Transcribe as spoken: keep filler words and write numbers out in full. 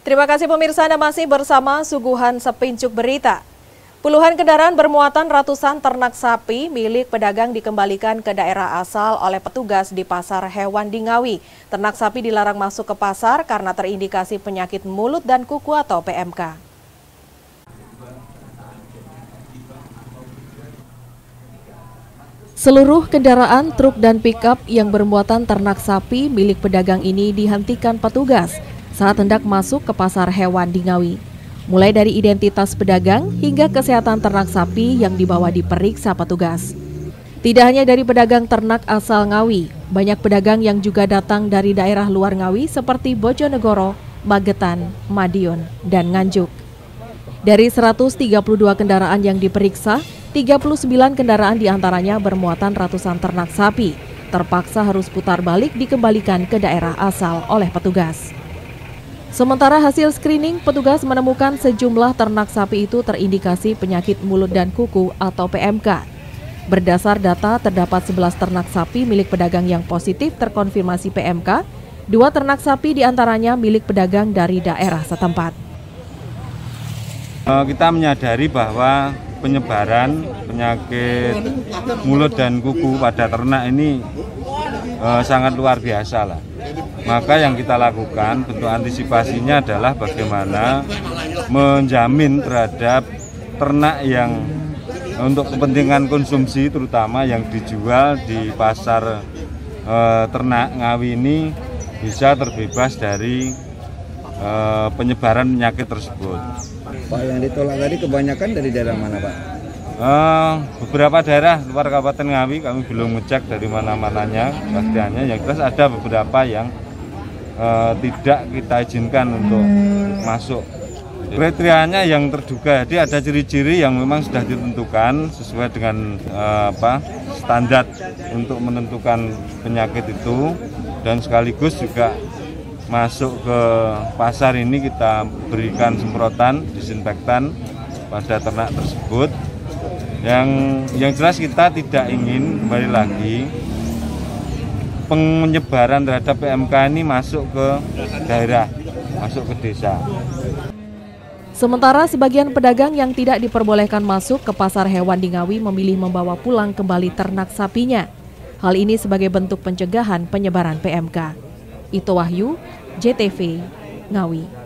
Terima kasih pemirsa, Anda masih bersama Suguhan Sepincuk Berita. Puluhan kendaraan bermuatan ratusan ternak sapi milik pedagang dikembalikan ke daerah asal oleh petugas di Pasar Hewan di Ngawi. Ternak sapi dilarang masuk ke pasar karena terindikasi penyakit mulut dan kuku atau P M K. Seluruh kendaraan truk dan pickup yang bermuatan ternak sapi milik pedagang ini dihentikan petugas saat hendak masuk ke Pasar Hewan di Ngawi. Mulai dari identitas pedagang hingga kesehatan ternak sapi yang dibawa diperiksa petugas. Tidak hanya dari pedagang ternak asal Ngawi, banyak pedagang yang juga datang dari daerah luar Ngawi seperti Bojonegoro, Magetan, Madiun, dan Nganjuk. Dari seratus tiga puluh dua kendaraan yang diperiksa, tiga puluh sembilan kendaraan diantaranya bermuatan ratusan ternak sapi, terpaksa harus putar balik dikembalikan ke daerah asal oleh petugas. Sementara hasil screening, petugas menemukan sejumlah ternak sapi itu terindikasi penyakit mulut dan kuku atau P M K. Berdasar data, terdapat sebelas ternak sapi milik pedagang yang positif terkonfirmasi P M K, dua ternak sapi diantaranya milik pedagang dari daerah setempat. Kita menyadari bahwa penyebaran penyakit mulut dan kuku pada ternak ini eh, sangat luar biasa lah. Maka yang kita lakukan bentuk antisipasinya adalah bagaimana menjamin terhadap ternak yang untuk kepentingan konsumsi terutama yang dijual di pasar eh, ternak Ngawi ini bisa terbebas dari eh, penyebaran penyakit tersebut. Pak, yang ditolak tadi kebanyakan dari daerah mana, Pak? Uh, beberapa daerah luar Kabupaten Ngawi kami belum ngecek dari mana-mananya pastiannya. Yang jelas ada beberapa yang uh, tidak kita izinkan untuk masuk. Kriterianya yang terduga, jadi ada ciri-ciri yang memang sudah ditentukan sesuai dengan uh, apa standar untuk menentukan penyakit itu, dan sekaligus juga masuk ke pasar ini kita berikan semprotan disinfektan pada ternak tersebut. Yang yang jelas kita tidak ingin kembali lagi penyebaran terhadap P M K ini masuk ke daerah, masuk ke desa. Sementara sebagian pedagang yang tidak diperbolehkan masuk ke Pasar Hewan di Ngawi memilih membawa pulang kembali ternak sapinya. Hal ini sebagai bentuk pencegahan penyebaran P M K. Ito Wahyu, J T V, Ngawi.